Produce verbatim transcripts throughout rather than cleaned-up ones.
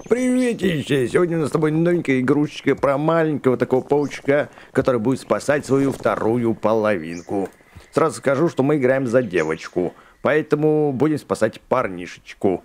Приветище! Сегодня у нас с тобой новенькая игрушечка про маленького такого паучка, который будет спасать свою вторую половинку. Сразу скажу, что мы играем за девочку, поэтому будем спасать парнишечку.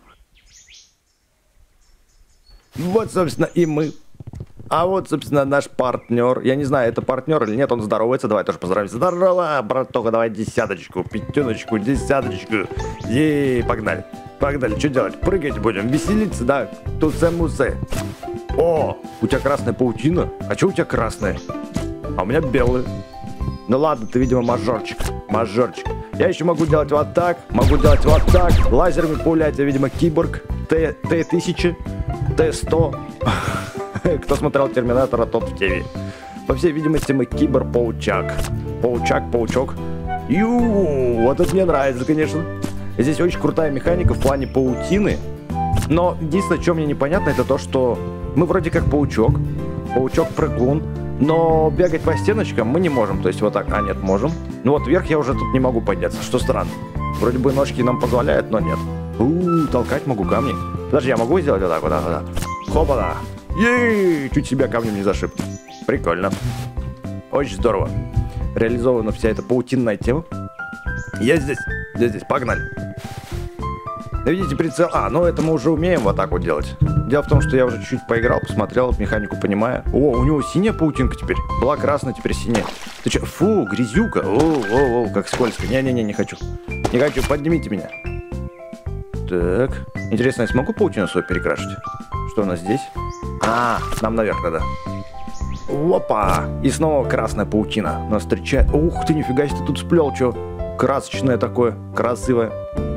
Вот, собственно, и мы. А вот, собственно, наш партнер. Я не знаю, это партнер или нет, он здоровается. Давай тоже поздравимся. Здорово, братуха, давай десяточку, пятеночку, десяточку. Ей, погнали. Погнали, что делать? Прыгать будем, веселиться, да? Тусе-мусе. О, у тебя красная паутина? А что у тебя красная? А у меня белая. Ну ладно, ты, видимо, мажорчик. Мажорчик. Я еще могу делать вот так, могу делать вот так. Лазерами пулять, я, видимо, киборг. Т тысяча, Т сто. Кто смотрел Терминатора, тот в теме. По всей видимости, мы кибер-паучак. Паучак, паучок. Ю, вот это мне нравится, конечно. Здесь очень крутая механика в плане паутины. Но единственное, что мне непонятно, это то, что мы вроде как паучок. Паучок-прыгун. Но бегать по стеночкам мы не можем. То есть вот так. А, нет, можем. Ну вот вверх я уже тут не могу подняться, что странно. Вроде бы ножки нам позволяют, но нет. У-у-у, толкать могу камни. Подожди, я могу сделать вот так вот? Вот так. Хопа-да. Ей, чуть себя камнем не зашиб. Прикольно. Очень здорово. Реализована вся эта паутинная тема. Я здесь. Я здесь. Погнали. Видите прицел? А, ну это мы уже умеем вот так вот делать. Дело в том, что я уже чуть-чуть поиграл, посмотрел, механику понимаю. О, у него синяя паутинка теперь. Была красная, теперь синяя. Ты че? Фу, грязюка. О, о, о, как скользко. Не-не-не, не хочу. Не хочу, поднимите меня. Так. Интересно, я смогу паутину свою перекрашивать? Что у нас здесь? А, нам наверх надо. Опа! И снова красная паутина нас встречает. Ух ты, нифига себе, ты тут сплел, что? Красочное такое, красивое.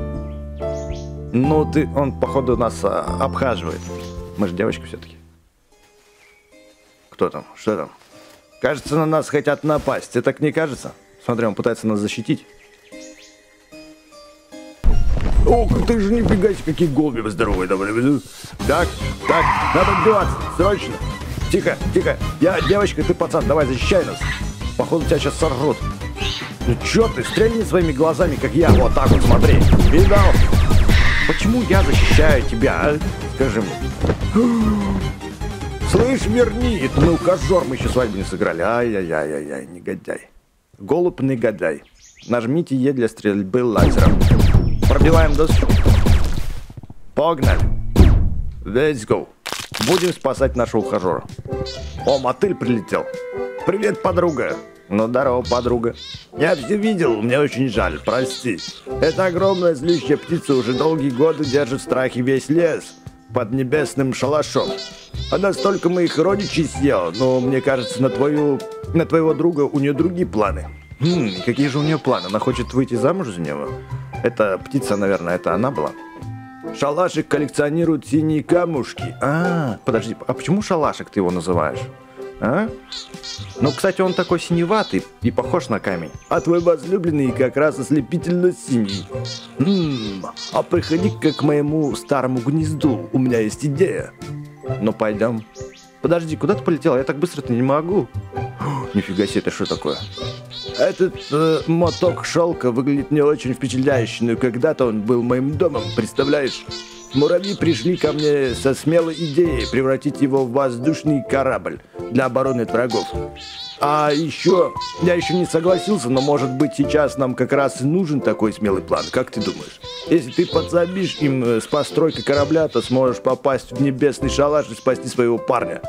Ну ты, он походу нас а, обхаживает. Мы же девочка все-таки. Кто там? Что там? Кажется, на нас хотят напасть. Тебе так не кажется? Смотри, он пытается нас защитить. Ох, ты же нифига себе, какие голуби здоровые, давай. Так, так, надо отбиваться, срочно. Тихо, тихо. Я девочка, ты пацан, давай защищай нас. Походу тебя сейчас сожрут. Ну чё ты, стрельни своими глазами, как я. Вот так вот, смотри. Видал? Почему я защищаю тебя, а? Скажи мне. Слышь, верни. Это мы ухажер, мы еще свадьбу не сыграли. Ай-яй-яй-яй, негодяй. Голубь негодяй. Нажмите Е для стрельбы лазером. Пробиваем доску. Погнали. Let's go. Будем спасать нашего ухажера. О, мотыль прилетел. Привет, подруга. Ну, здорово, подруга. Я все видел, мне очень жаль, прости. Эта огромная злющая птица уже долгие годы держит в страхе весь лес под небесным шалашом. Она столько моих родичей съела, но мне кажется, на твою, на твоего друга у нее другие планы. Хм, какие же у нее планы? Она хочет выйти замуж за него? Это птица, наверное, это она была. Шалашик коллекционирует синие камушки. А, подожди, а почему шалашик ты его называешь? А? Ну, кстати, он такой синеватый и похож на камень. А твой возлюбленный как раз ослепительно синий. Ммм, а приходи-ка к моему старому гнезду, у меня есть идея. Ну, пойдем. Подожди, куда ты полетел? Я так быстро-то не могу. О, нифига себе, это что такое? Этот э, моток шелка выглядит не очень впечатляюще, но когда-то он был моим домом, представляешь? Муравьи пришли ко мне со смелой идеей превратить его в воздушный корабль для обороны от врагов. А еще, я еще не согласился, но может быть сейчас нам как раз и нужен такой смелый план, как ты думаешь? Если ты подсобишь им с постройкой корабля, то сможешь попасть в небесный шалаш и спасти своего парня.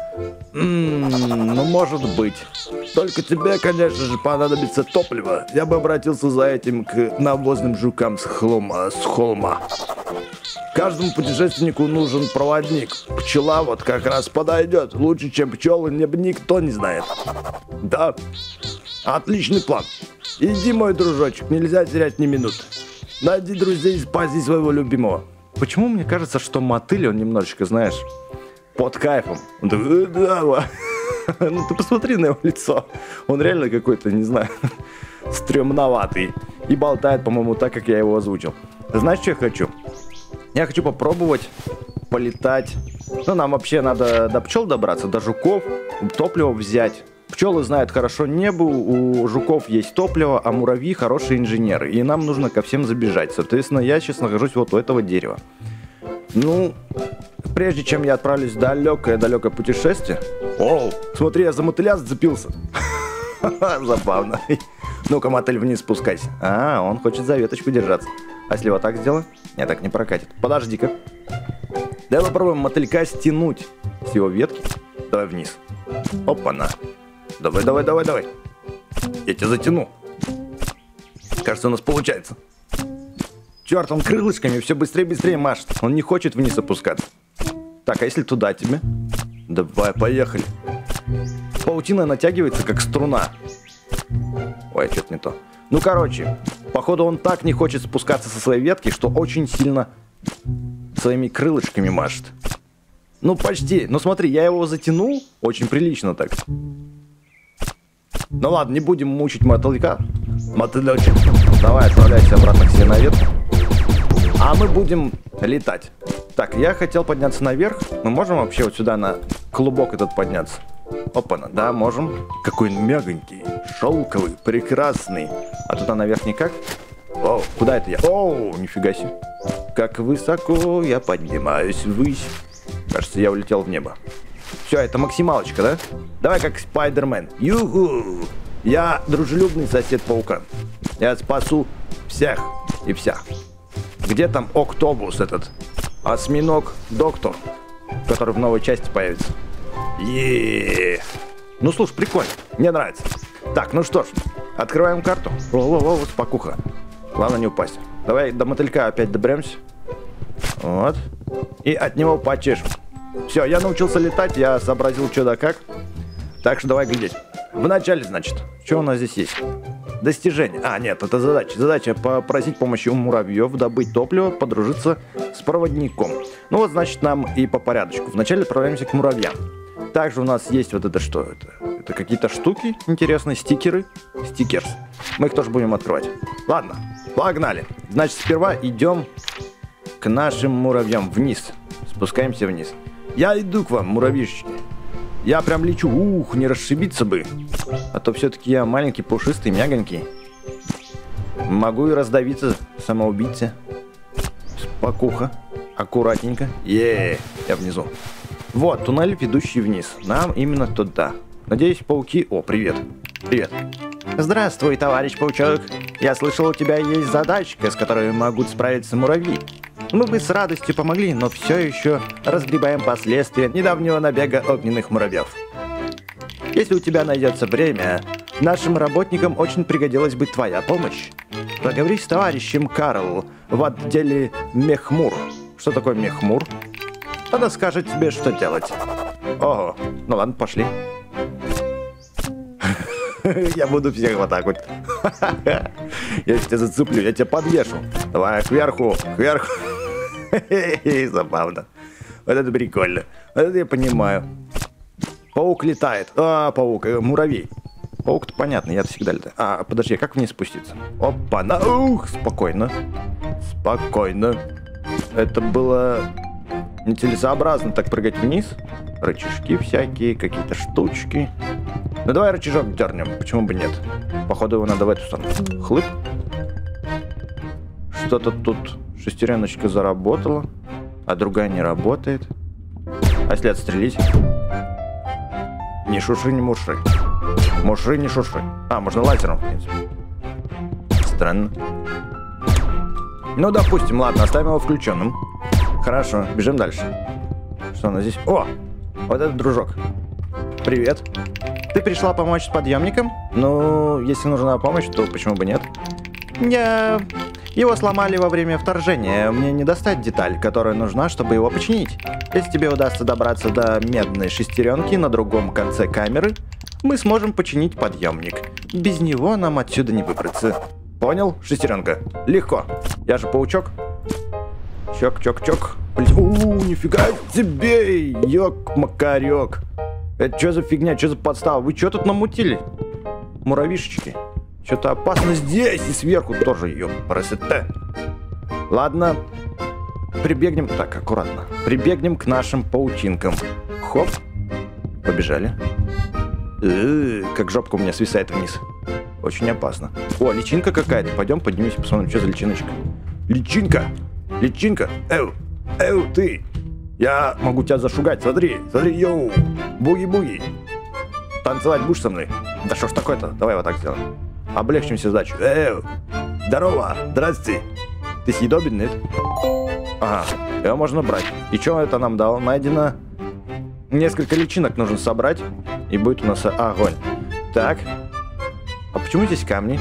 Ммм, ну может быть. Только тебе, конечно же, понадобится топливо. Я бы обратился за этим к навозным жукам с холма. С холма. Каждому путешественнику нужен проводник. Пчела вот как раз подойдет. Лучше, чем пчелы, никто не знает. Да, отличный план. Иди, мой дружочек, нельзя терять ни минуты. Найди друзей и спаси своего любимого. Почему мне кажется, что мотыль, он немножечко, знаешь, под кайфом? Он такой, да, ну ты посмотри на его лицо. Он реально какой-то, не знаю, стрёмноватый. И болтает, по-моему, так, как я его озвучил. Знаешь, что я хочу? Я хочу попробовать полетать. Ну, нам вообще надо до пчел добраться, до жуков, топливо взять. Пчелы знают хорошо небо, у жуков есть топливо, а муравьи хорошие инженеры. И нам нужно ко всем забежать. Соответственно, я сейчас нахожусь вот у этого дерева. Ну, прежде чем я отправлюсь в далекое-далекое путешествие... О, смотри, я за мотыля зацепился. Забавно. Ну-ка, мотыль, вниз спускайся. А, он хочет за веточку держаться. А если вот так сделаю? Нет, так не прокатит. Подожди-ка. Давай попробуем мотылька стянуть с его ветки. Давай вниз. Опа-на. Давай, давай, давай, давай. Я тебя затяну. Кажется, у нас получается. Черт, он крылышками все быстрее и быстрее машет. Он не хочет вниз опускаться. Так, а если туда тебе? Давай, поехали. Паутина натягивается, как струна. Ой, что-то не то. Ну, короче, походу он так не хочет спускаться со своей ветки, что очень сильно своими крылышками машет. Ну, почти. Ну, смотри, я его затянул очень прилично так. Ну, ладно, не будем мучить мотылька. Мотылечек. Давай, отправляйся обратно к себе на ветку. А мы будем летать. Так, я хотел подняться наверх. Мы можем вообще вот сюда на клубок этот подняться? Опа-на, да, можем. Какой он мягонький, шелковый, прекрасный. А туда наверх никак? Оу, куда это я? Оу, нифига себе. Как высоко я поднимаюсь ввысь. Кажется, я улетел в небо. Все, это максималочка, да? Давай как Спайдермен. Юху! Я дружелюбный сосед паука. Я спасу всех и вся. Где там Октобус этот? Осьминог доктор, который в новой части появится. Еее. Ну, слушай, прикольно. Мне нравится. Так, ну что ж, открываем карту. Во-во-во, спокуха. Главное не упасть. Давай до мотылька опять доберемся. Вот. И от него почешем. Все, я научился летать, я сообразил что да как. Так что давай глядеть. Вначале, значит, что у нас здесь есть? Достижение. А, нет, это задача. Задача попросить помощи у муравьев, добыть топливо, подружиться с проводником. Ну вот, значит, нам и по порядочку. Вначале отправляемся к муравьям. Также у нас есть вот это что? Это, это какие-то штуки интересные, стикеры. Стикерс. Мы их тоже будем открывать. Ладно, погнали. Значит, сперва идем к нашим муравьям вниз. Спускаемся вниз. Я иду к вам, муравьишки. Я прям лечу. Ух, не расшибиться бы. А то все-таки я маленький, пушистый, мягонький. Могу и раздавиться, самоубийца. Спокуха. Аккуратненько. Е-е-е, я внизу. Вот, туннель, ведущий вниз. Нам именно туда. Надеюсь, пауки... О, привет. Привет. Здравствуй, товарищ паучок. Я слышал, у тебя есть задачка, с которой могут справиться муравьи. Мы бы с радостью помогли, но все еще разгребаем последствия недавнего набега огненных муравьев. Если у тебя найдется время, нашим работникам очень пригодилась бы твоя помощь. Поговори с товарищем Карл в отделе Мехмур. Что такое Мехмур? Она скажет тебе, что делать. Ого, ну ладно, пошли. Я буду всех вот так вот. Я тебя зацеплю, я тебя подвешу. Давай, кверху, кверху. Забавно. Вот это прикольно. Вот это я понимаю. Паук летает. А, паук, муравей. Паук-то понятно, я-то всегда летаю. А, подожди, как вниз спуститься? Опа, на, ух, спокойно. Спокойно. Это было нецелесообразно так прыгать вниз. Рычажки всякие, какие-то штучки. Ну давай рычажок дернем, почему бы нет? Походу его надо в эту сторону. Хлып. Что-то тут шестереночка заработала, а другая не работает. А если отстрелить? Ни шуши, ни муши. Муши, ни шуши. А, можно лазером, в принципе. Странно. Ну, допустим, ладно, оставим его включенным. Хорошо, бежим дальше. Что у нас здесь? О, вот этот дружок. Привет. Ты пришла помочь с подъемником? Ну, если нужна помощь, то почему бы нет? Я... Его сломали во время вторжения. Мне не достать деталь, которая нужна, чтобы его починить. Если тебе удастся добраться до медной шестеренки на другом конце камеры, мы сможем починить подъемник. Без него нам отсюда не выбраться. Понял, шестеренка? Легко. Я же паучок. Чок-чок-чок. Ууу, нифига тебе, ёк-макарёк. Это что за фигня, что за подстава? Вы что тут намутили? Муравьишечки. Что-то опасно здесь и сверху тоже, ёпрасоте. Ладно, прибегнем, так, аккуратно. Прибегнем к нашим паутинкам. Хоп, побежали. Э-э, как жопка у меня свисает вниз. Очень опасно. О, личинка какая-то. Пойдем поднимемся, посмотрим, что за личиночка. Личинка, личинка, эу, эу, ты. Я могу тебя зашугать, смотри, смотри, йоу, буги-буги. Танцевать будешь со мной? Да что ж такое-то? Давай вот так сделаем. Облегчим себе задачу. Эй, здорово, здрасте. Ты съедобен, нет? Ага, его можно брать. И что это нам дало? Найдено несколько личинок нужно собрать, и будет у нас огонь. Так, а почему здесь камни?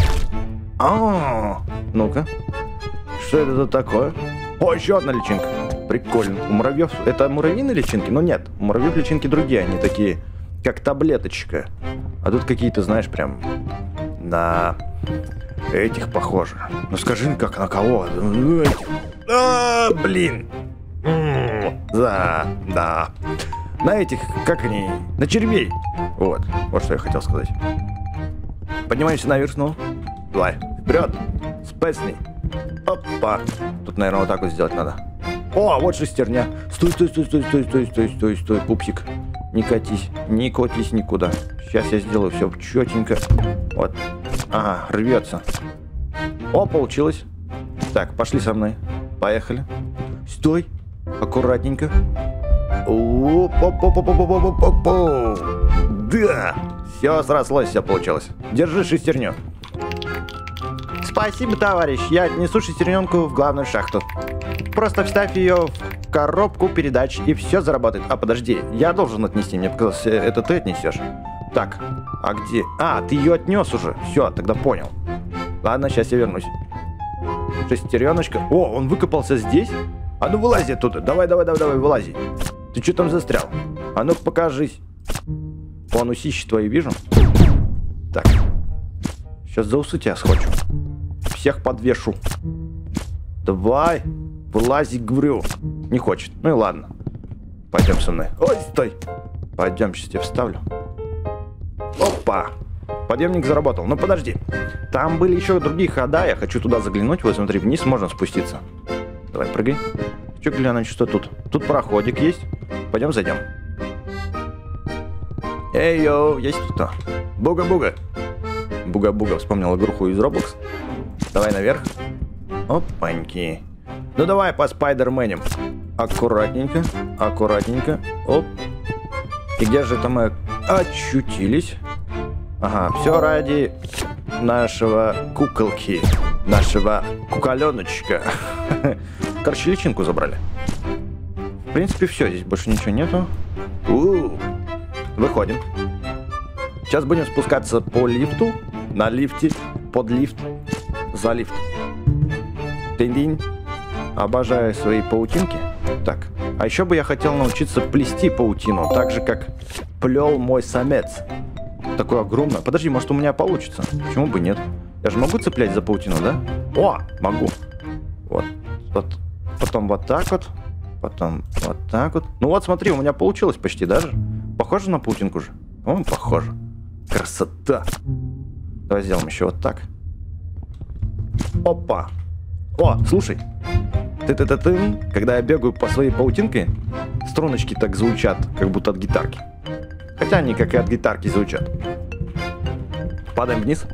А, ну-ка, что это тут такое? О, еще одна личинка. Прикольно. У муравьев это муравьиные личинки? Но нет, у муравьев личинки другие, они такие, как таблеточка. А тут какие-то, знаешь, прям на этих похожи. Ну скажи, как на кого? А, блин. Да, да. На этих, как они? На червей. Вот, вот что я хотел сказать. Поднимаемся наверх снова. Давай, вперед. Спецный. Опа. Тут, наверное, вот так вот сделать надо. О, вот шестерня. Стой, стой, стой, стой, стой, стой, стой, стой, стой, пупсик. Не катись, не катись никуда. Сейчас я сделаю все четенько. Вот. Ага, рвется. О, получилось. Так, пошли со мной. Поехали. Стой. Аккуратненько. Оп-оп-оп-оп-оп-оп-оп-оп-оп. Да. Все срослось, все получилось. Держи шестерню. Спасибо, товарищ. Я отнесу шестеренку в главную шахту. Просто вставь ее в коробку передач, и все заработает. А, подожди, я должен отнести. Мне показалось, это ты отнесешь. Так, а где? А, ты ее отнес уже. Все, тогда понял. Ладно, сейчас я вернусь. Шестереночка. О, он выкопался здесь? А ну вылази оттуда. Давай, давай, давай, давай, вылази. Ты что там застрял? А ну покажись. Вон усищи твои вижу. Так. Сейчас за усы тебя схвачу. Всех подвешу. Давай. Вылази, говорю. Не хочет. Ну и ладно. Пойдем со мной. Ой, стой. Пойдем, сейчас тебя вставлю. Опа. Подъемник заработал. Ну подожди. Там были еще другие хода. Я хочу туда заглянуть. Вот смотри, вниз можно спуститься. Давай, прыгай. Хочу глянуть, что тут. Тут проходик есть. Пойдем зайдем. Эй, йоу, есть тут-то. Буга-буга. Буга-буга, вспомнил игруху из Roblox. Давай наверх. Опаньки. Ну давай по спайдерменям. Аккуратненько, аккуратненько. Оп. И где же это мы очутились? Ага, все ради нашего куколки. Нашего куколеночка. Короче, личинку забрали. В принципе, все. Здесь больше ничего нету. У-у-у. Выходим. Сейчас будем спускаться по лифту. На лифте. Под лифт. За лифт. Динь-динь. Обожаю свои паутинки. Так. А еще бы я хотел научиться плести паутину. Так же, как плел мой самец. Такой огромный. Подожди, может у меня получится? Почему бы нет? Я же могу цеплять за паутину, да? О, могу. Вот. Вот. Потом вот так вот. Потом вот так вот. Ну вот, смотри, у меня получилось почти даже. Похоже на паутинку же? О, похоже. Красота. Давай сделаем еще вот так. Опа. О, слушай. Ты-ты-ты-ты. Когда я бегаю по своей паутинке, струночки так звучат, как будто от гитарки. Хотя они как и от гитарки звучат. Падаем вниз.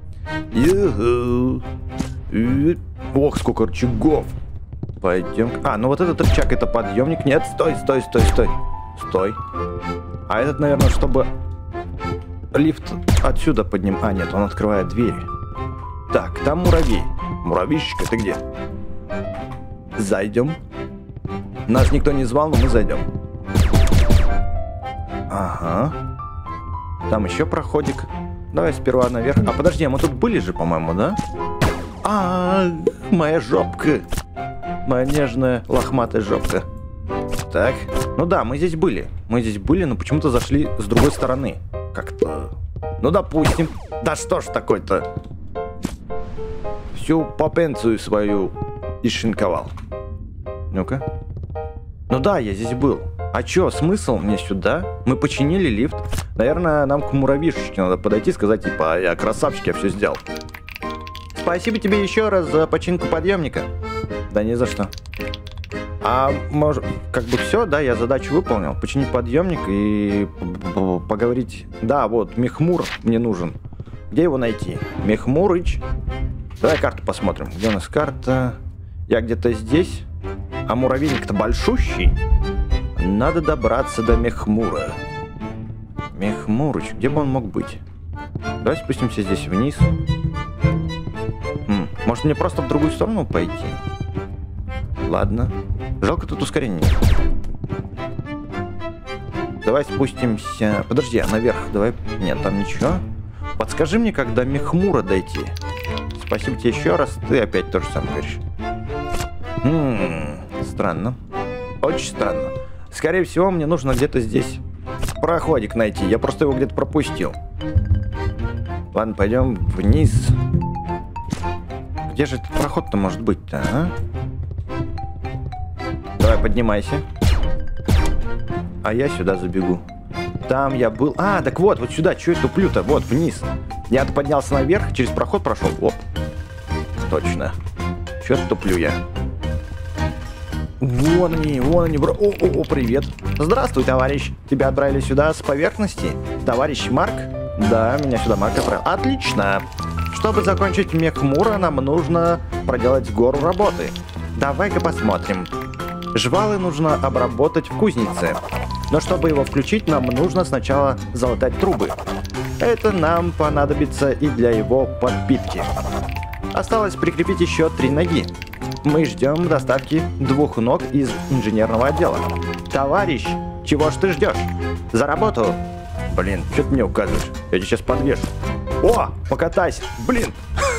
Ох, сколько рычагов. Пойдем. А, ну вот этот рычаг, это подъемник. Нет, стой, стой, стой, стой. Стой. А этот, наверное, чтобы лифт отсюда подним... А, нет, он открывает двери. Так, там муравей. Муравейщик, ты где? Зайдем. Нас никто не звал, но мы зайдем. Ага. Там еще проходик. Давай сперва наверх. А, подожди, а мы тут были же, по-моему, да? А, моя жопка. Моя нежная лохматая жопка. Так. Ну да, мы здесь были. Мы здесь были, но почему-то зашли с другой стороны. Как-то... Ну, допустим. Да что ж такое-то? Всю попенцию свою исшинковал. Ну-ка. Ну да, я здесь был. А чё, смысл мне сюда? Мы починили лифт. Наверное, нам к муравьишечке надо подойти и сказать, типа, я красавчик, я все сделал. Спасибо тебе еще раз за починку подъемника. Да не за что. А может, как бы все, да, я задачу выполнил. Починить подъемник и поговорить. Да, вот, Мехмур мне нужен. Где его найти? Мехмурыч. Давай карту посмотрим. Где у нас карта? Я где-то здесь. А муравейник-то большущий. Надо добраться до Мехмура. Мехмурыч, где бы он мог быть? Давай спустимся здесь вниз. М, может мне просто в другую сторону пойти? Ладно. Жалко, тут ускорение нет. Давай спустимся... Подожди, а наверх давай... Нет, там ничего. Подскажи мне, как до Мехмура дойти. Спасибо тебе еще раз. Ты опять то же самое говоришь. М-м, странно. Очень странно. Скорее всего, мне нужно где-то здесь проходик найти. Я просто его где-то пропустил. Ладно, пойдем вниз. Где же этот проход-то может быть-то, а? Давай, поднимайся. А я сюда забегу. Там я был... А, так вот, вот сюда. Чего я туплю-то? Вот, вниз. Я поднялся наверх, через проход прошел. Оп. Точно. Чё-то туплю я. Вон они, вон они, бро. О, о, о, привет. Здравствуй, товарищ. Тебя отправили сюда с поверхности? Товарищ Марк? Да, меня сюда Марк отправил. Отлично. Чтобы закончить Мехмура, нам нужно проделать гору работы. Давай-ка посмотрим. Жвалы нужно обработать в кузнице. Но чтобы его включить, нам нужно сначала залатать трубы. Это нам понадобится и для его подпитки. Осталось прикрепить еще три ноги. Мы ждем доставки двух ног из инженерного отдела. Товарищ, чего ж ты ждешь? За работу! Блин, что ты мне указываешь? Я тебя сейчас подвешу. О, покатайся! Блин!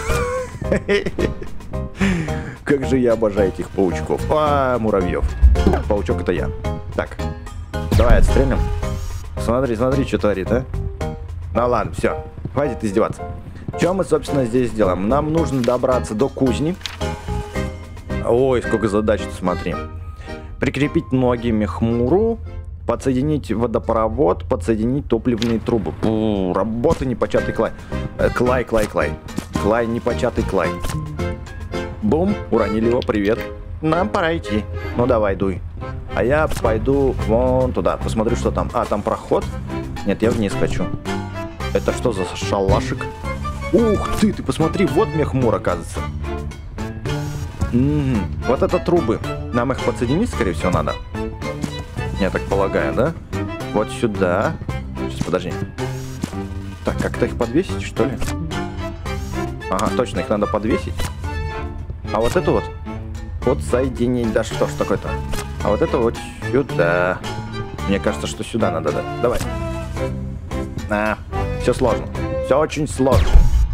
Как же я обожаю этих паучков. А, муравьев. Паучок это я. Так, давай отстрелим. Смотри, смотри, что творит, а? Ну ладно, все. Хватит издеваться. Что мы, собственно, здесь делаем? Нам нужно добраться до кузни. Ой, сколько задач-то, смотри. Прикрепить ноги Мехмуру. Подсоединить водопровод. Подсоединить топливные трубы. Пу, работа непочатый клай. Э, клай, клай, клай. Клай, непочатый клай. Бум, уронили его, привет. Нам пора идти. Ну давай, дуй. А я пойду вон туда, посмотрю, что там. А, там проход? Нет, я вниз хочу. Это что за шалашик? Ух ты, ты посмотри, вот Мехмур, оказывается. М-м-м, вот это трубы. Нам их подсоединить, скорее всего, надо. Я так полагаю, да? Вот сюда. Сейчас, подожди. Так, как-то их подвесить, что ли? Ага, точно, их надо подвесить. А вот это вот. Вот соединить. Да что ж такое-то? А вот это вот сюда. Мне кажется, что сюда надо, да? Давай. А, все сложно. Все очень сложно.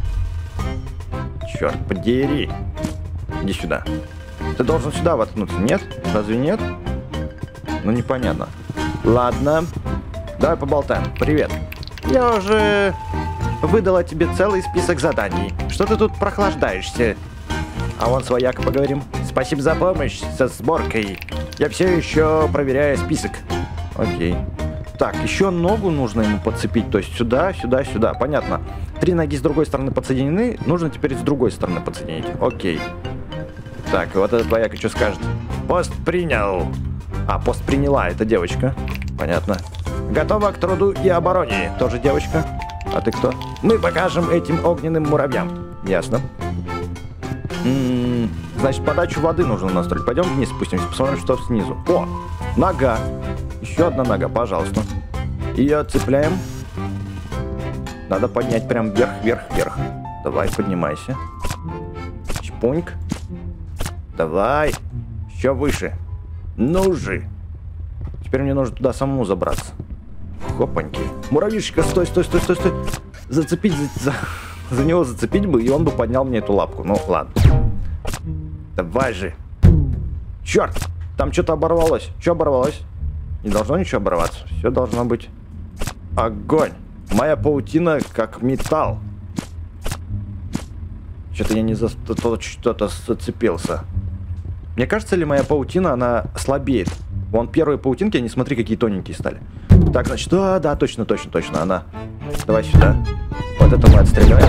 Черт подери. Иди сюда. Ты должен сюда воткнуться, нет? Разве нет? Ну, непонятно. Ладно. Давай поболтаем. Привет. Я уже выдала тебе целый список заданий. Что ты тут прохлаждаешься? А вон с вояка поговорим. Спасибо за помощь со сборкой. Я все еще проверяю список. Окей. Так, еще ногу нужно ему подцепить. То есть сюда, сюда, сюда. Понятно. Три ноги с другой стороны подсоединены. Нужно теперь с другой стороны подсоединить. Окей. Так, вот этот вояка что скажет? Пост принял. А, пост приняла. Это девочка. Понятно. Готова к труду и обороне. Тоже девочка. А ты кто? Мы покажем этим огненным муравьям. Ясно. М-м-м, значит, подачу воды нужно настроить. Пойдем вниз спустимся, посмотрим, что снизу. О, нога. Еще одна нога, пожалуйста. Ее цепляем. Надо поднять прям вверх, вверх, вверх. Давай, поднимайся. Чпуньк. Давай. Еще выше. Ну же. Теперь мне нужно туда самому забраться. Хопаньки. Муравьишка, стой, стой, стой, стой, стой. Зацепить, за, за, за него зацепить бы, и он бы поднял мне эту лапку. Ну, ладно. Давай же. Черт, там что-то оборвалось. Что оборвалось? Не должно ничего оборваться. Все должно быть огонь. Моя паутина как металл. Что-то я не за что-то зацепился. Мне кажется ли моя паутина, она слабеет? Вон первые паутинки, они смотри, какие тоненькие стали. Так, значит, да, да, точно, точно, точно, она. Давай сюда. Вот это мы отстреливаем.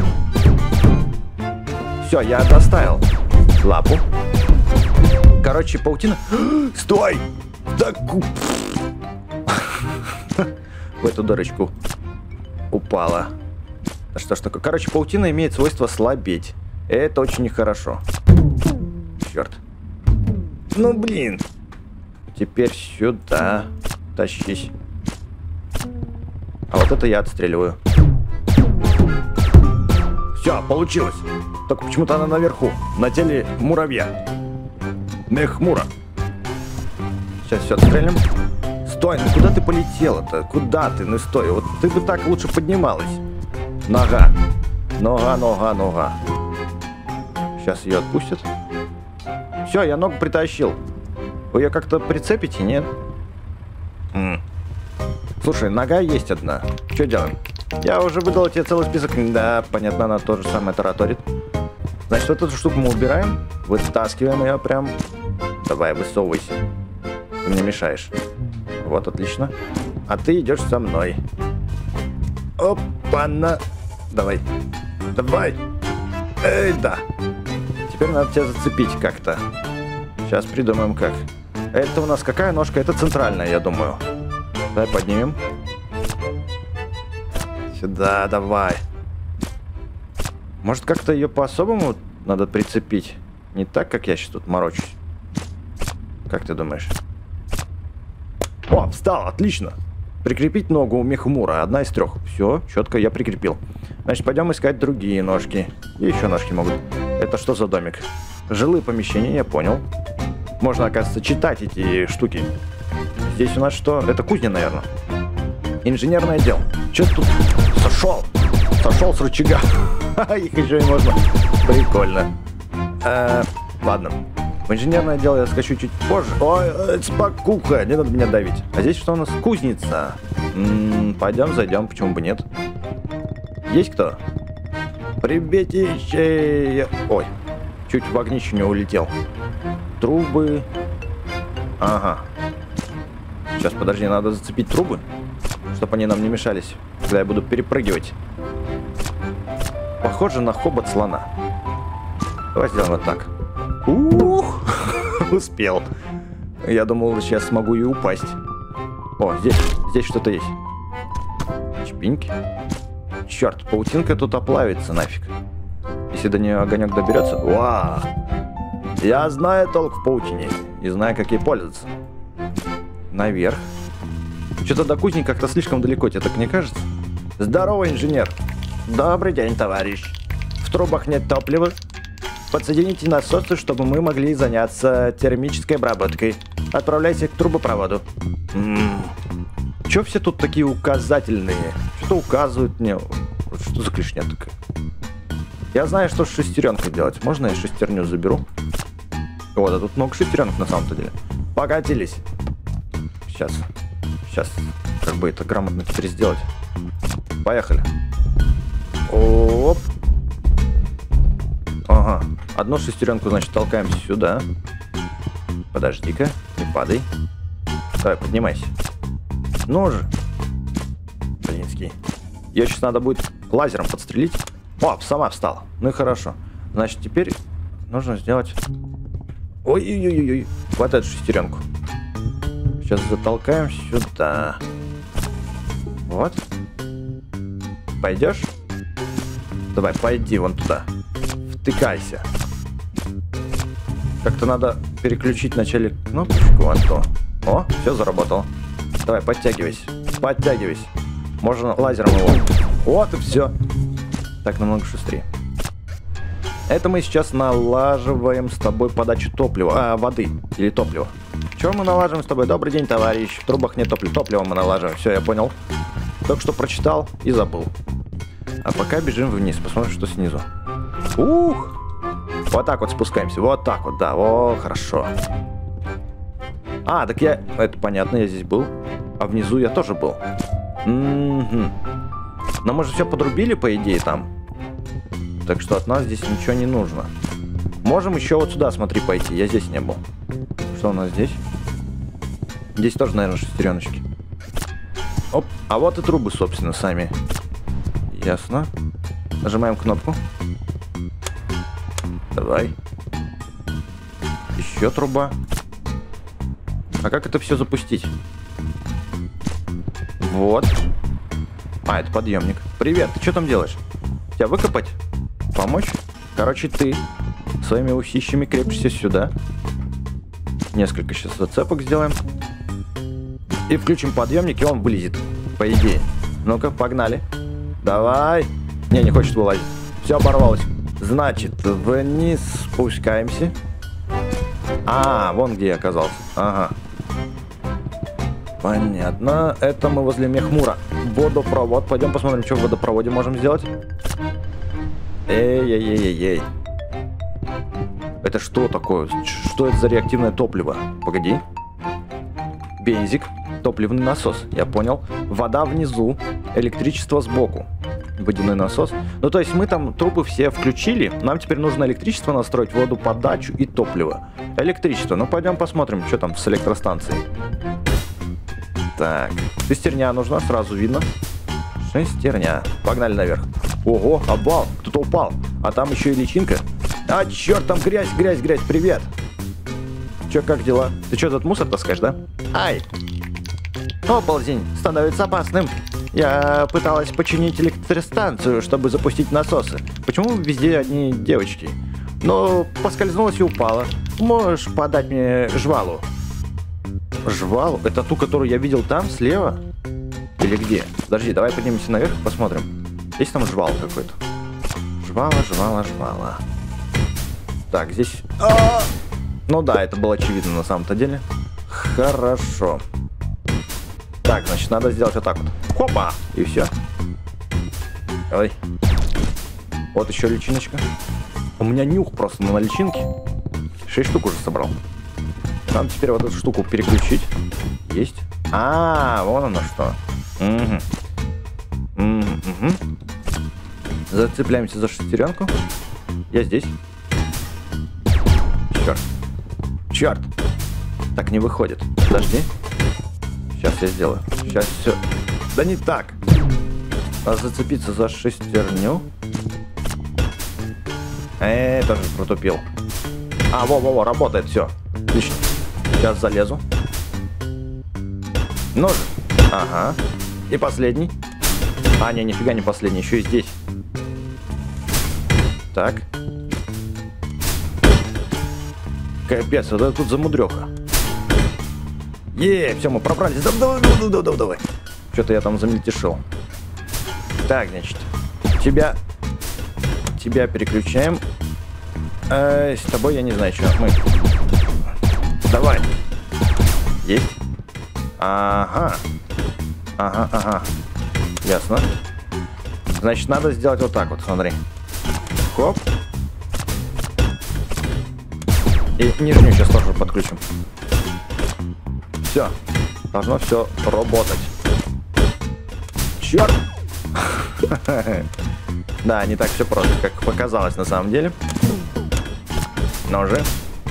Все, я доставил лапу. Короче, паутина... Стой! Так... В эту дырочку упала. Да что ж такое? Короче, паутина имеет свойство слабеть. Это очень нехорошо. Черт. Ну, блин. Теперь сюда. Тащись. А вот это я отстреливаю. Все, получилось. Только почему-то она наверху. На теле муравья. Мехмура. Сейчас все отстрелим. Стой, ну куда ты полетела-то? Куда ты? Ну стой. Вот ты бы так лучше поднималась. Нога. Нога, нога, нога. Сейчас ее отпустят. Все, я ногу притащил. Вы ее как-то прицепите, нет? М. Слушай, нога есть одна. Что делаем? Я уже выдал тебе целый список. Да, понятно, она то же самое тараторит. Значит, вот эту штуку мы убираем. Вытаскиваем ее прям. Давай, высовывайся. Ты мне мешаешь. Вот, отлично. А ты идешь со мной. Опа-на. Давай. Давай. Эй, да. Теперь надо тебя зацепить как-то. Сейчас придумаем как. Это у нас какая ножка? Это центральная, я думаю. Давай поднимем. Сюда, давай. Может, как-то ее по-особому надо прицепить? Не так, как я сейчас тут морочусь. Как ты думаешь? О, встал, отлично. Прикрепить ногу у Мехмура. Одна из трех. Все, четко я прикрепил. Значит, пойдем искать другие ножки. И еще ножки могут. Это что за домик? Жилые помещения, я понял. Можно, оказывается, читать эти штуки. Здесь у нас что? Это кузня, наверное. Инженерное отдел. Че ты тут? Сошел. Сошел с рычага. Их еще и можно. Прикольно. Э, ладно. В инженерное отдел я скачу чуть позже. Ой, это спокуха. Не надо меня давить. А здесь что у нас? Кузница. М-м, пойдем, зайдем. Почему бы нет? Есть кто? Ребятище. Ой. Чуть в огнище не улетел. Трубы. Ага. Сейчас, подожди, надо зацепить трубы, чтобы они нам не мешались, когда я буду перепрыгивать. Похоже на хобот слона. Давай сделаем вот так. Ух! Успел. Я думал, сейчас смогу и упасть. О, здесь, здесь что-то есть. Чпиньки. Черт, паутинка тут оплавится нафиг. Если до нее огонек доберется. Вау! Я знаю толк в паутине и знаю, как ей пользоваться. Наверх. Что-то до кузни как-то слишком далеко, тебе так не кажется? Здорово, инженер. Добрый день, товарищ. В трубах нет топлива. Подсоедините насосы, чтобы мы могли заняться термической обработкой. Отправляйся к трубопроводу. М-м. Че все тут такие указательные? Что-то указывают мне. Что за клешня такая? Я знаю, что с шестеренкой делать. Можно я шестерню заберу? Вот, а тут много шестеренок на самом-то деле. Покатились. Сейчас. Сейчас. Как бы это грамотно теперь сделать. Поехали. Оп. Ага. Одну шестеренку, значит, толкаем сюда. Подожди-ка. Не падай. Давай, поднимайся. Ну же. Блинский. Ее сейчас надо будет лазером подстрелить. О, сама встала. Ну и хорошо. Значит, теперь нужно сделать... Ой-ой-ой-ой. Вот эту шестеренку. Сейчас затолкаем сюда. Вот. Пойдешь? Давай, пойди вон туда. Втыкайся. Как-то надо переключить вначале кнопочку вон ту. О, все заработало. Давай, подтягивайся. Подтягивайся. Можно лазером его. Вот и все. Так, намного шустрее. Это мы сейчас налаживаем с тобой подачу топлива. А, воды. Или топлива. Чего мы налаживаем с тобой? Добрый день, товарищ. В трубах нет топлива. Топливо мы налаживаем. Все, я понял. Только что прочитал и забыл. А пока бежим вниз. Посмотрим, что снизу. Ух! Вот так вот спускаемся. Вот так вот, да. О, хорошо. А, так я... Это понятно, я здесь был. А внизу я тоже был. Угу. Но мы же все подрубили, по идее, там. Так что от нас здесь ничего не нужно. Можем еще вот сюда, смотри, пойти. Я здесь не был. Что у нас здесь? Здесь тоже, наверное, шестереночки. Оп. А вот и трубы, собственно, сами. Ясно. Нажимаем кнопку. Давай. Еще труба. А как это все запустить? Вот. А, это подъемник. Привет, ты что там делаешь? Тебя выкопать? Помочь? Короче, ты своими усищами крепишься сюда. несколько сейчас зацепок сделаем. И включим подъемник, и он вылезет, по идее. Ну-ка, погнали. Давай. Не, не хочет вылазить. Все оборвалось. Значит, вниз спускаемся. А, вон где я оказался. Ага. Понятно. Это мы возле Мехмура. Водопровод. Пойдем посмотрим, что в водопроводе можем сделать. Эй-эй-эй-эй-эй. Это что такое? Что это за реактивное топливо? Погоди. Бензик. Топливный насос. Я понял. Вода внизу. Электричество сбоку. Водяной насос. Ну, то есть мы там трубы все включили. Нам теперь нужно электричество настроить, водоподачу и топливо. Электричество. Ну, пойдем посмотрим, что там с электростанцией. Так. Шестерня нужна, сразу видно. Шестерня. Погнали наверх. Ого, обвал. Кто-то упал. А там еще и личинка. А, черт, там грязь, грязь, грязь. Привет. Че, как дела? Ты что, тут мусор таскаешь, да? Ай. Оползень становится опасным. Я пыталась починить электростанцию, чтобы запустить насосы. Почему везде одни девочки? Но поскользнулась и упала. Можешь подать мне жвалу? Жвалу? Это ту, которую я видел там, слева? Или где? Подожди, давай поднимемся наверх и посмотрим. Есть там жвал какой-то? Жвала, жвала, жвала. Так, здесь... А-а-а! Ну да, это было очевидно на самом-то деле. Хорошо. Так, значит, надо сделать вот так вот. Хопа! И все. Ой. Вот еще личиночка. У меня нюх просто на личинке. Шесть штук уже собрал. Надо теперь вот эту штуку переключить. Есть. А, вон оно что. Угу. Угу. Зацепляемся за шестеренку. Я здесь. Черт. Черт. Так не выходит. Подожди. Сейчас я сделаю. Сейчас все. Да не так. Надо зацепиться за шестерню. Эээ, тоже протупил. А, во-во-во, работает, все. Отлично. Сейчас залезу. Ну же. Ага. И последний. А, не, нифига не последний, еще и здесь. Так. Капец, вот это тут замудреха. Е, все, мы пробрались. Давай, давай, давай, давай, давай. Что-то я там замельтешил. Так, значит. Тебя... Тебя переключаем. Э, с тобой я не знаю, что. Мы... Давай. Есть. Ага. Ага, ага. Ясно. Значит, надо сделать вот так вот, смотри. Хоп. И нижнюю сейчас тоже подключим. Все. Должно все работать. Черт! Да, не так все просто, как показалось на самом деле. Но же.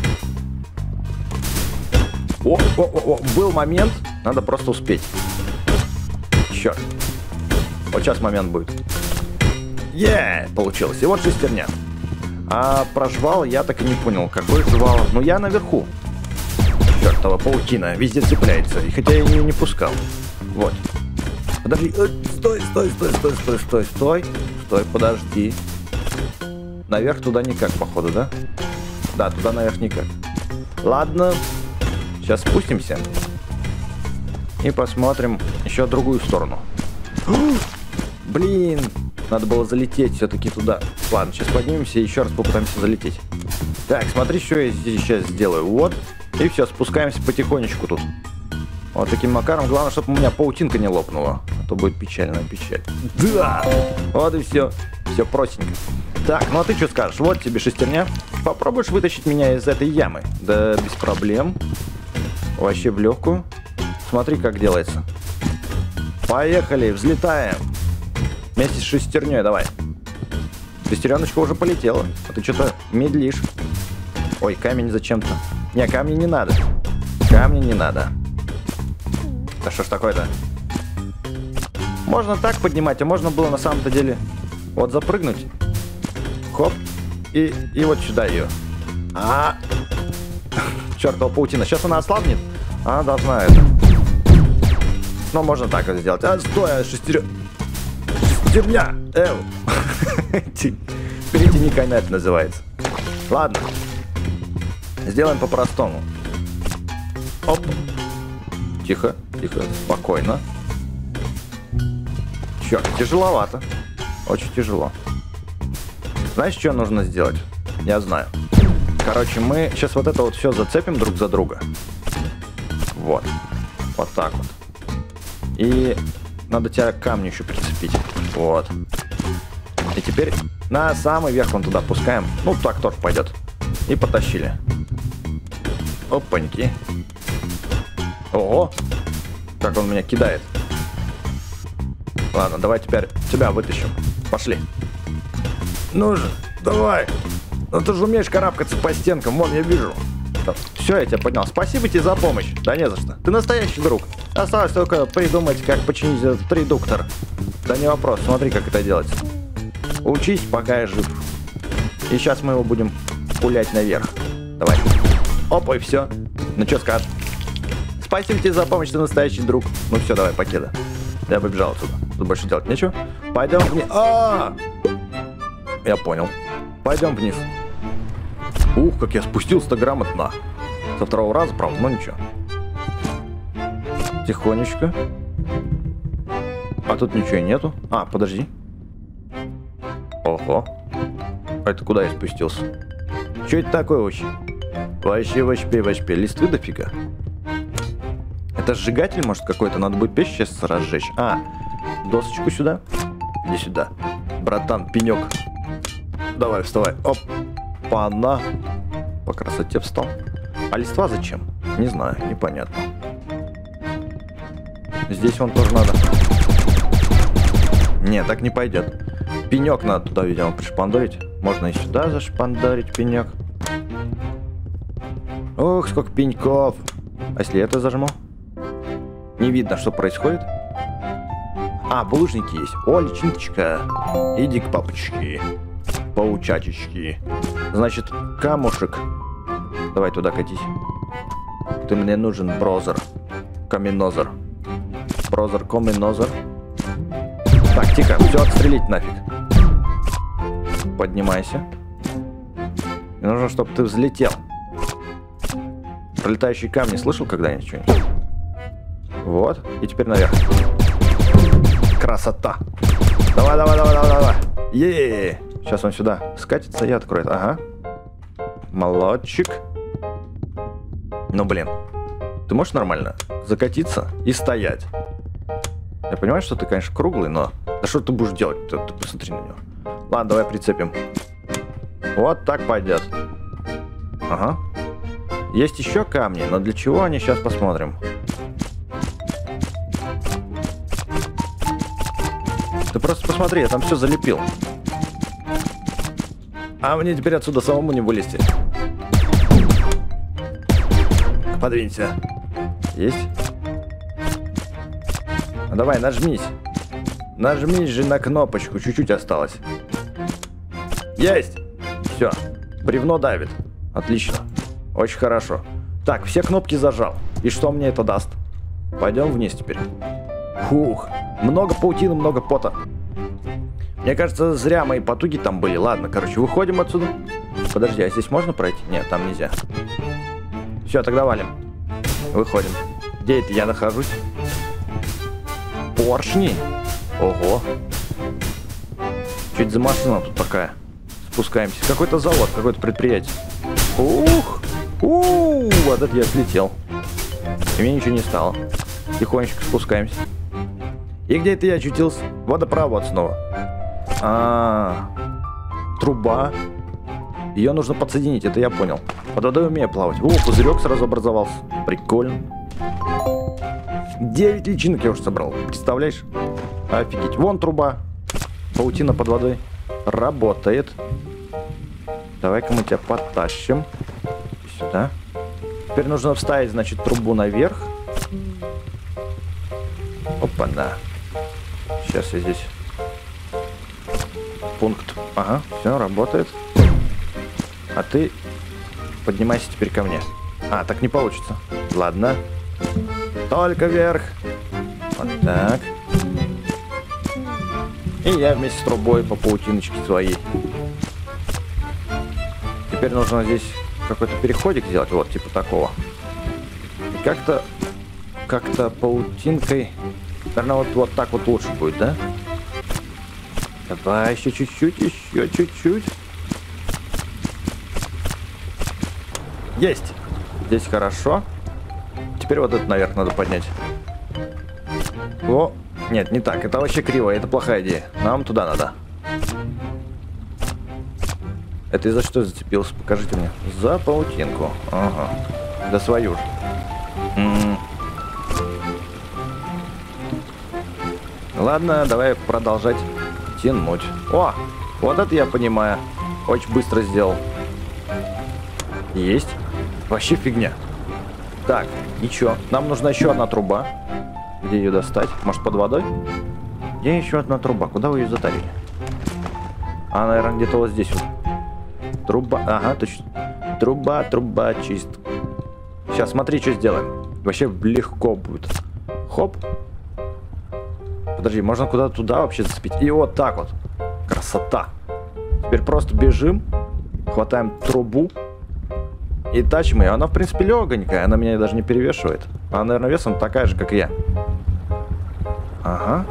О, о, о, о, был момент. Надо просто успеть. Черт. Вот сейчас момент будет. Е, получилось. И вот шестерня. А про жвал я так и не понял. Какой жвал? Ну я наверху. Чертова паутина. Везде цепляется. И хотя я ее не пускал. Вот. Подожди. Стой, стой, стой, стой, стой, стой, стой. Стой, подожди. Наверх туда никак, походу, да? Да, туда наверх никак. Ладно. Сейчас спустимся. И посмотрим еще другую сторону. Блин. Надо было залететь все-таки туда. Ладно, сейчас поднимемся и еще раз попытаемся залететь. Так, смотри, что я здесь сейчас сделаю. Вот. И все, спускаемся потихонечку тут. Вот таким макаром. Главное, чтобы у меня паутинка не лопнула. А то будет печальная печаль. Да! Вот и все. Все простенько. Так, ну а ты что скажешь? Вот тебе шестерня. Попробуешь вытащить меня из этой ямы? Да без проблем. Вообще в легкую. Смотри, как делается. Поехали, взлетаем. Вместе с шестерней, давай. Шестереночка уже полетела. А ты что-то медлишь. Ой, камень зачем-то. Не, камни не надо. Камни не надо. Да что ж такое-то? Можно так поднимать, а можно было на самом-то деле вот запрыгнуть. Хоп. И, и вот сюда ее. А, чертова паутина. Сейчас она ослабнет. Она должна это. Ну, можно так вот сделать. А, стой, шестерен... Шестерня. Эу. Перетяни коня, это называется. Ладно. Сделаем по-простому. Оп. Тихо, тихо, спокойно. Черт, тяжеловато. Очень тяжело. Знаешь, что нужно сделать? Я знаю. Короче, мы сейчас вот это вот все зацепим друг за друга. Вот. Вот так вот. И надо тебя к камню еще прицепить. Вот. И теперь на самый верх вон туда пускаем. Ну, так тоже пойдет. И потащили. Опаньки. Ого. Как он меня кидает. Ладно, давай теперь тебя вытащим. Пошли. Ну же, давай. Ну ты же умеешь карабкаться по стенкам. Вон, я вижу. Все, я тебя поднял. Спасибо тебе за помощь. Да не за что. Ты настоящий друг. Осталось только придумать, как починить этот редуктор. Да не вопрос. Смотри, как это делается. Учись, пока я жив. И сейчас мы его будем пулять наверх. Давай. Опа, и все. Ну что скажешь? Спасибо тебе за помощь, ты настоящий друг. Ну все, давай, покеда. Я побежал отсюда. Тут больше делать нечего. Пойдем вниз. А! Я понял. Пойдем вниз. Ух, как я спустился-то грамотно. Со второго раза, правда, но ничего. Тихонечко. А тут ничего и нету. А, подожди. Ого. А это куда я спустился? Что это такое вообще? Вообще, вообще, вообще. Листвы дофига. Это сжигатель, может, какой-то? Надо будет печь сейчас разжечь. А, досочку сюда. Иди сюда. Братан, пенек. Давай, вставай. Опа-на. По красоте встал. А листва зачем? Не знаю, непонятно. Здесь вон тоже надо. Не, так не пойдет. Пенек надо туда, видимо, пришпандорить. Можно и сюда зашпандорить пенек. Ох, сколько пеньков. А если это зажму? Не видно, что происходит. А, булыжники есть. О, личиночка. Иди к папочке. Паучачечки. Значит, камушек. Давай туда катись. Ты мне нужен, брозер. Каменозер. Брозер, каменозер. Так, тихо, все отстрелить нафиг. Поднимайся. Мне нужно, чтобы ты взлетел. Пролетающие камни слышал когда-нибудь что-нибудь? Вот, и теперь наверх. Красота. Давай, давай, давай, давай, давай. Е-е-е. Сейчас он сюда скатится и откроет. Ага. Молодчик. Ну, блин. Ты можешь нормально закатиться и стоять? Я понимаю, что ты, конечно, круглый, но... Да что ты будешь делать? Ты, ты посмотри на него. Ладно, давай прицепим. Вот так пойдет. Ага. Есть еще камни, но для чего они, сейчас посмотрим. Ты просто посмотри, я там все залепил. А мне теперь отсюда самому не вылезти. Подвинься. Есть? А давай, нажмись. Нажмись же на кнопочку, чуть-чуть осталось. Есть! Все, бревно давит. Отлично. Очень хорошо. Так, все кнопки зажал. И что мне это даст? Пойдем вниз теперь. Фух, много паутины, много пота. Мне кажется, зря мои потуги там были. Ладно, короче, выходим отсюда. Подожди, а здесь можно пройти? Нет, там нельзя. Все, тогда валим. Выходим. Где это я нахожусь? Поршни? Ого. Что это за машина тут такая? Спускаемся. Какой-то завод, какое-то предприятие. Ух! Ууу! Вот это я слетел. И мне ничего не стало. Тихонечко спускаемся. И где это я очутился? Водопровод снова. А, труба. Ее нужно подсоединить, это я понял. Под водой умею плавать. О, пузырек сразу образовался. Прикольно. девять личинок я уже собрал. Представляешь? Офигеть. Вон труба. Паутина под водой. Работает. Давай-ка мы тебя потащим. Сюда. Теперь нужно вставить, значит, трубу наверх. Опа-на. Сейчас я здесь... Пункт. Ага, все, работает. А ты поднимайся теперь ко мне. А, так не получится. Ладно. Только вверх. Вот так. И я вместе с трубой по паутиночке своей. Теперь нужно здесь какой-то переходик сделать. Вот, типа такого. как-то... Как-то паутинкой... Наверное, вот, вот так вот лучше будет, да? Давай еще чуть-чуть, еще чуть-чуть. Есть! Здесь хорошо. Теперь вот это наверх надо поднять. О! Нет, не так. Это вообще криво. Это плохая идея. Нам туда надо. Это из-за что зацепился? Покажите мне. За паутинку. Ага. Да свою же. М-м. Ладно, давай продолжать тянуть. О! Вот это я понимаю. Очень быстро сделал. Есть. Вообще фигня. Так, ничего. Нам нужна еще одна труба. Где ее достать? Может, под водой? Где еще одна труба? Куда вы ее затарили? А, наверное, где-то вот здесь вот. Труба. Ага, точно. Труба, труба, чист. Сейчас, смотри, что сделаем. Вообще легко будет. Хоп. Подожди, можно куда-то туда вообще зацепить. И вот так вот. Красота. Теперь просто бежим. Хватаем трубу. И тащим ее. Она, в принципе, легонькая. Она меня даже не перевешивает. Она, наверное, весом такая же, как и я. Ага.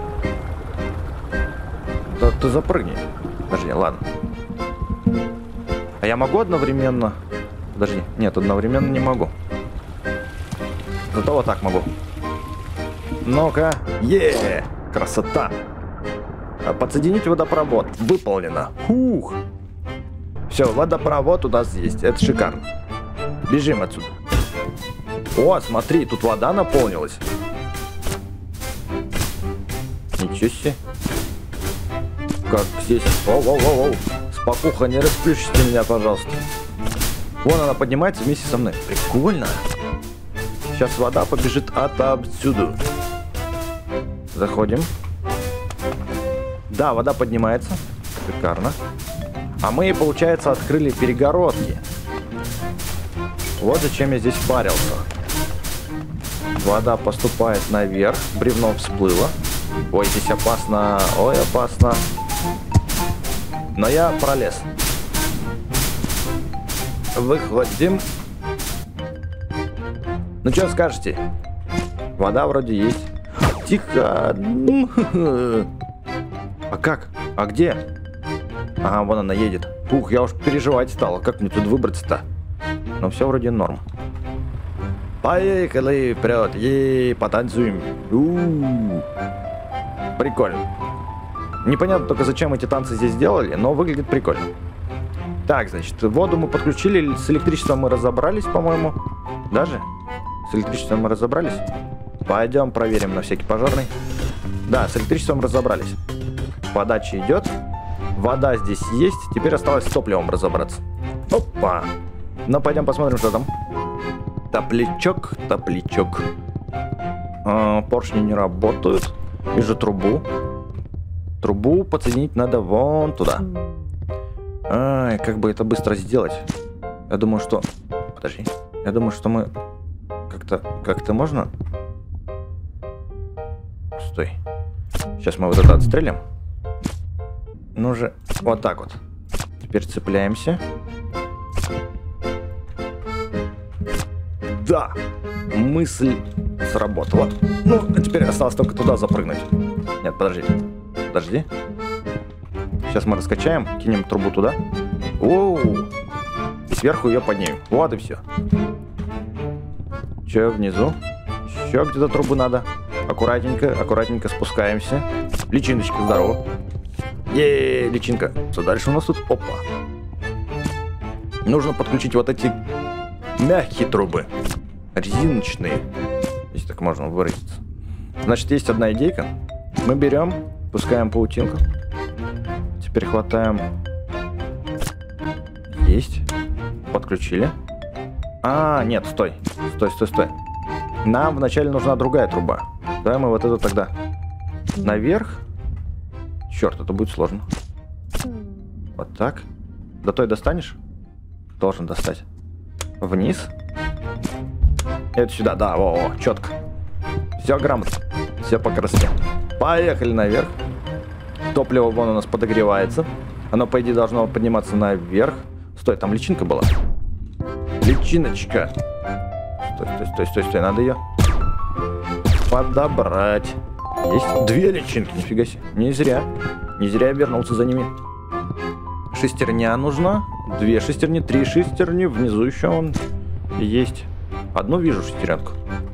Да ты запрыгни. Подожди, ладно. А я могу одновременно... Подожди. Нет, одновременно не могу. Зато вот так могу. Ну-ка. Е-е-е! Красота. Подсоединить водопровод. Выполнено. Фух. Все, водопровод у нас есть. Это шикарно. Бежим отсюда. О, смотри, тут вода наполнилась. Ничего себе. Как здесь... Оу-оу-оу-оу. Спокуха, не расплющите меня, пожалуйста. Вон она поднимается вместе со мной. Прикольно. Сейчас вода побежит отовсюду. Заходим. Да, вода поднимается. Шикарно. А мы, получается, открыли перегородки. Вот зачем я здесь парился. Вода поступает наверх. Бревно всплыло. Ой, здесь опасно. Ой, опасно. Но я пролез. Выходим. Ну, что скажете? Вода вроде есть. Тихо. А как? А где? Ага, вон она едет. Ух, я уж переживать стал. Как мне тут выбраться-то? Но все вроде норм. Поехали вперед. Ей, потанцуем. У-у-у. Прикольно. Непонятно только, зачем эти танцы здесь сделали, но выглядит прикольно. Так, значит, воду мы подключили. С электричеством мы разобрались, по-моему. Даже? С электричеством мы разобрались? Пойдем проверим на всякий пожарный. Да, с электричеством разобрались. Подача идет. Вода здесь есть. Теперь осталось с топливом разобраться. Опа! Ну, пойдем посмотрим, что там. Топлячок, топлячок. А, поршни не работают. Вижу трубу. Трубу подсоединить надо вон туда. Ай, как бы это быстро сделать? Я думаю, что... Подожди. Я думаю, что мы... Как-то... Как-то можно? Стой. Сейчас мы вот это отстрелим. Ну же, вот так вот. Теперь цепляемся. Да! Мысль сработала. Ну, а теперь осталось только туда запрыгнуть. Нет, подожди. Подожди. Сейчас мы раскачаем, кинем трубу туда. Оу! И сверху ее поднимем. Вот и все. Че внизу? Еще где-то трубы надо. Аккуратненько, аккуратненько спускаемся. Личиночка, здорово. Е-е-е, личинка. Что дальше у нас тут? Опа. Нужно подключить вот эти мягкие трубы. Резиночные. Если так можно выразиться. Значит, есть одна идейка. Мы берем, пускаем паутинку. Теперь хватаем. Есть. Подключили. А, нет, стой. Стой, стой, стой. Нам вначале нужна другая труба. Давай мы вот эту тогда наверх. Черт, это будет сложно. Вот так. До той достанешь? Должен достать. Вниз. Это сюда, да, во-во, четко. Все грамотно. Все по красоте. Поехали наверх. Топливо вон у нас подогревается. Оно, по идее, должно подниматься наверх. Стой, там личинка была. Личиночка. Стой, стой, стой, стой, стой. Надо ее подобрать. Есть две личинки, нифига себе. Не зря. Не зря я вернулся за ними. Шестерня нужна. Две шестерни, три шестерни. Внизу еще он есть. Одну вижу шестеренку.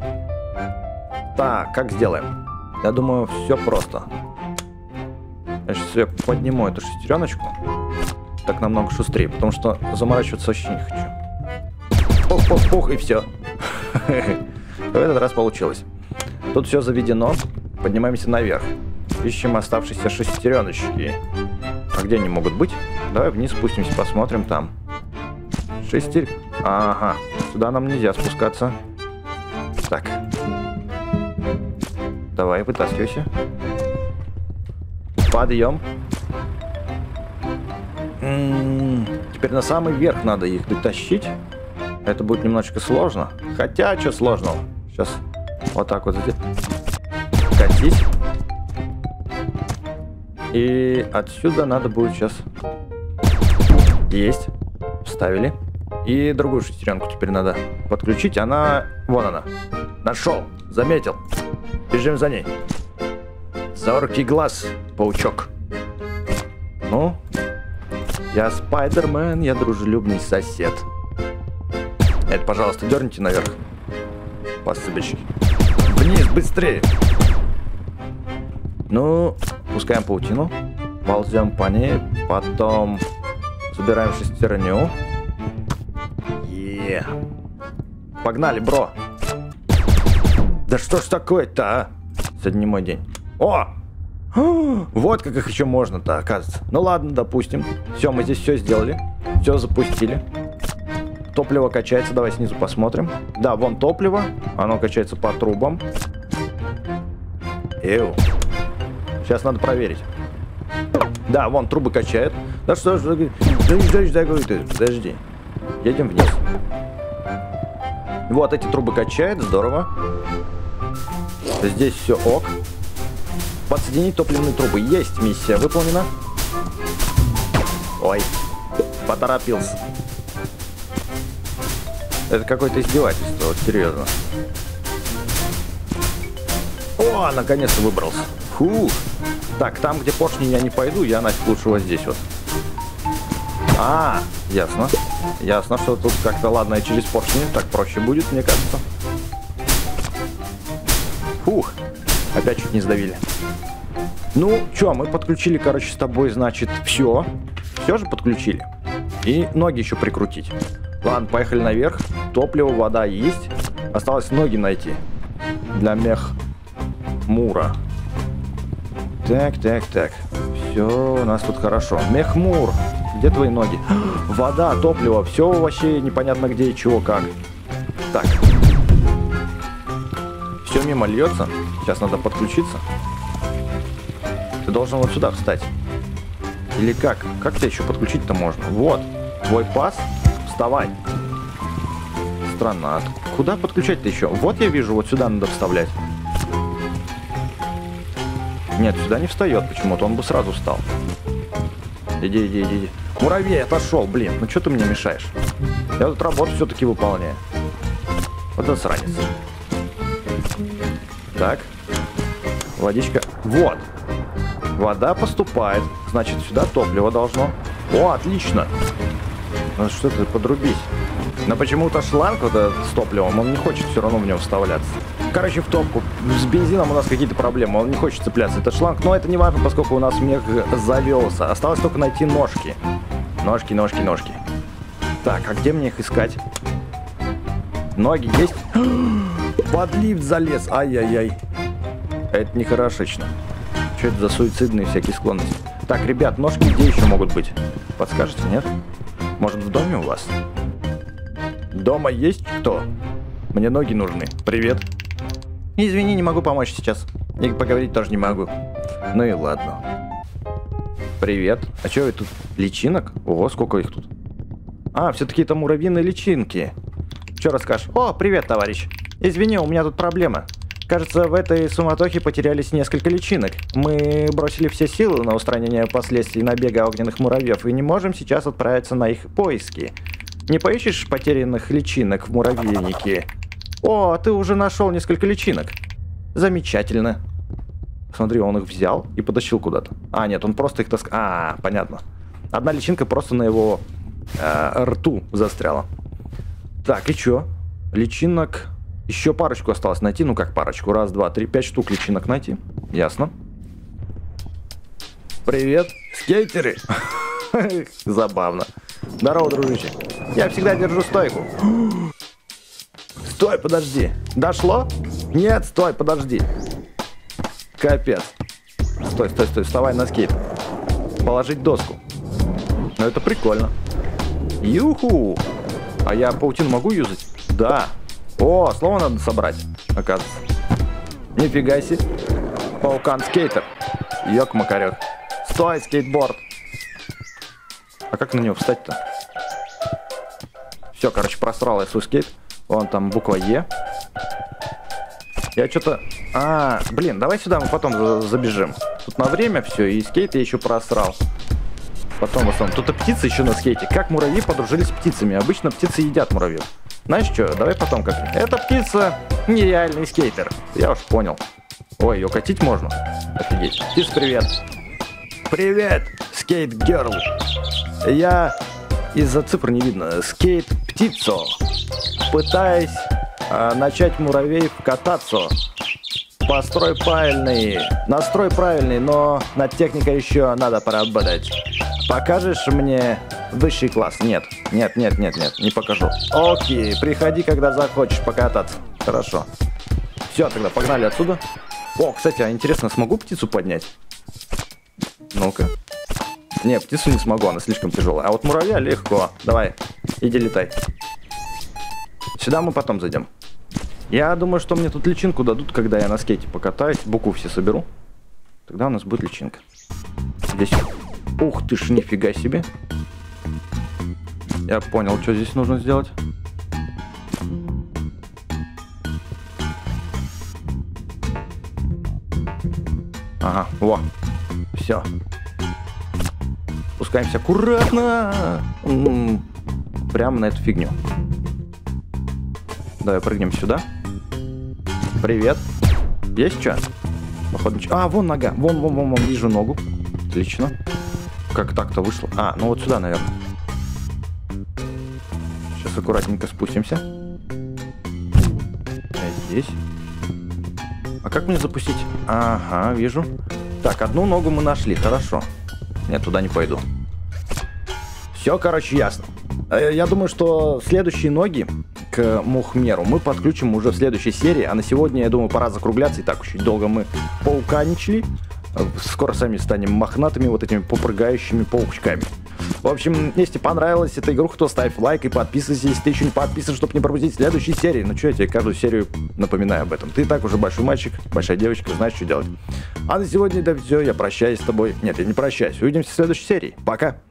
Так, как сделаем? Я думаю, все просто. Я сейчас я подниму эту шестереночку. Так намного шустрее, потому что заморачиваться вообще не хочу. Пух-пух-пух, и все. В этот раз получилось. Тут все заведено. Поднимаемся наверх. Ищем оставшиеся шестереночки. А где они могут быть? Давай вниз спустимся, посмотрим там. Шестер... Ага. Сюда нам нельзя спускаться. Так. Давай, вытаскивайся. Подъем. М-м-м. Теперь на самый верх надо их дотащить. Это будет немножечко сложно. Хотя, что сложного? Сейчас вот так вот. Катись. И отсюда надо будет сейчас... Есть. Вставили. И другую шестеренку теперь надо подключить. Она... Вон она. Нашел. Заметил. Бежим за ней. Зоркий глаз, паучок. Ну? Я Спайдермен, я дружелюбный сосед. Это, пожалуйста, дерните наверх. Посыпочки. Вниз, быстрее. Ну, пускаем паутину. Ползем по ней. Потом забираем шестерню. Е. Погнали, бро. Да что ж такое-то, а? Сегодня не мой день. О! Вот как их еще можно-то, оказывается. Ну ладно, допустим. Все, мы здесь все сделали. Все запустили. Топливо качается. Давай снизу посмотрим. Да, вон топливо. Оно качается по трубам. Эу. Сейчас надо проверить. Да, вон трубы качают. Да что ж, подожди. Едем вниз. Вот эти трубы качают, здорово. Здесь все ок. Подсоединить топливные трубы. Есть, миссия выполнена. Ой, поторопился. Это какое-то издевательство, вот серьезно. О, наконец-то выбрался. Фу. Так, там, где поршни, я не пойду, я нафиг лучше вот здесь вот. А, ясно. Ясно, что тут как-то, ладно, и через поршни так проще будет, мне кажется. Фух, опять чуть не сдавили. Ну, чё, мы подключили, короче, с тобой, значит, все. Все же подключили. И ноги еще прикрутить. Ладно, поехали наверх. Топливо, вода есть. Осталось ноги найти. Для мех Мура. Так, так, так. Все у нас тут хорошо. Мехмур. Где твои ноги? Вода, топливо. Все вообще непонятно где и чего как. Так. Все мимо льется. Сейчас надо подключиться. Ты должен вот сюда встать. Или как? Как тебя еще подключить-то можно? Вот. Твой паз. Вставай. Странно. А куда подключать-то еще? Вот я вижу, вот сюда надо вставлять. Нет, сюда не встает почему-то. Он бы сразу встал. Иди, иди, иди, иди. Муравей отошел, блин. Ну что ты мне мешаешь? Я тут работу все-таки выполняю. Вот это сранец. Так. Водичка. Вот. Вода поступает. Значит, сюда топливо должно. О, отлично. Надо что-то подрубить. Но почему-то шланг вот этот с топливом, он не хочет все равно в него вставляться. Короче, в топку. С бензином у нас какие-то проблемы. Он не хочет цепляться, этот шланг. Но это не важно, поскольку у нас мех завелся. Осталось только найти ножки. Ножки, ножки, ножки. Так, а где мне их искать? Ноги есть? Под лифт залез. Ай-яй-яй. Это нехорошечно. Что это за суицидные всякие склонности? Так, ребят, ножки где еще могут быть? Подскажете, нет? Может, в доме у вас? Дома есть кто? Мне ноги нужны. Привет. Извини, не могу помочь сейчас. И поговорить тоже не могу. Ну и ладно. Привет. А что это тут? Личинок? Ого, сколько их тут. А, все-таки это муравьиные личинки. Что расскажешь? О, привет, товарищ. Извини, у меня тут проблема. Кажется, в этой суматохе потерялись несколько личинок. Мы бросили все силы на устранение последствий набега огненных муравьев и не можем сейчас отправиться на их поиски. Не поищешь потерянных личинок в муравейнике? О, ты уже нашел несколько личинок. Замечательно. Смотри, он их взял и потащил куда-то. А, нет, он просто их таскал. А, понятно. Одна личинка просто на его э, рту застряла. Так, и чё? Личинок... Еще парочку осталось найти. Ну как парочку? Раз, два, три, пять штук личинок найти. Ясно. Привет, скейтеры. Забавно. Здорово, дружище. Я всегда держу стойку. Стой, подожди. Дошло? Нет, стой, подожди. Капец. Стой, стой, стой, вставай на скейт. Положить доску. Ну это прикольно. Юху. А я паутину могу юзать? Да. О, слово надо собрать, оказывается. Нифига себе. Паукан-скейтер. Ёк-макарёк. Стой, скейтборд. А как на него встать-то? Все, короче, просрал я свой скейт. Вон там буква Е. Я что-то... А, блин, давай сюда мы потом забежим. Тут на время все, и скейт я еще просрал. Потом в основном. Тут и птицы еще на скейте. Как муравьи подружились с птицами? Обычно птицы едят муравьев. Знаешь что, давай потом как. Эта птица нереальный скейтер. Я уж понял. Ой, ее катить можно. Офигеть. Птиц, привет. Привет, скейт-герл. Я из-за цифр не видно. Скейт-птицо. Пытаясь а, начать муравей кататься. Построй правильный. Настрой правильный, но над техникой еще надо поработать. Покажешь мне высший класс? Нет, нет, нет, нет, нет, не покажу. Окей, приходи, когда захочешь покататься. Хорошо. Все, тогда погнали отсюда. О, кстати, а интересно, смогу птицу поднять? Ну-ка. Не, птицу не смогу, она слишком тяжелая. А вот муравья легко. Давай, иди летай. Сюда мы потом зайдем. Я думаю, что мне тут личинку дадут, когда я на скейте покатаюсь. Букву все соберу. Тогда у нас будет личинка. Здесь... Ух ты ж, нифига себе. Я понял, что здесь нужно сделать. Ага, во. Все. Спускаемся аккуратно. М-м-м. Прямо на эту фигню. Давай прыгнем сюда. Привет. Есть что? Походу, ничего. А, вон нога. Вон, вон, вон, вон. Вижу ногу. Отлично. Как так-то вышло? А, ну вот сюда, наверное. Сейчас аккуратненько спустимся. Здесь. А как мне запустить? Ага, вижу. Так, одну ногу мы нашли. Хорошо. Я туда не пойду. Все, короче, ясно. Я думаю, что следующие ноги к Мухмеру мы подключим уже в следующей серии. А на сегодня, я думаю, пора закругляться. И так очень долго мы пауканичали. Скоро сами станем мохнатыми вот этими попрыгающими паучками. В общем, если понравилась эта игруха, то ставь лайк и подписывайся, если ты еще не подписан, чтобы не пропустить следующие серии. Ну что, я тебе каждую серию напоминаю об этом. Ты и так уже большой мальчик, большая девочка, знаешь, что делать. А на сегодня это все, я прощаюсь с тобой. Нет, я не прощаюсь. Увидимся в следующей серии. Пока.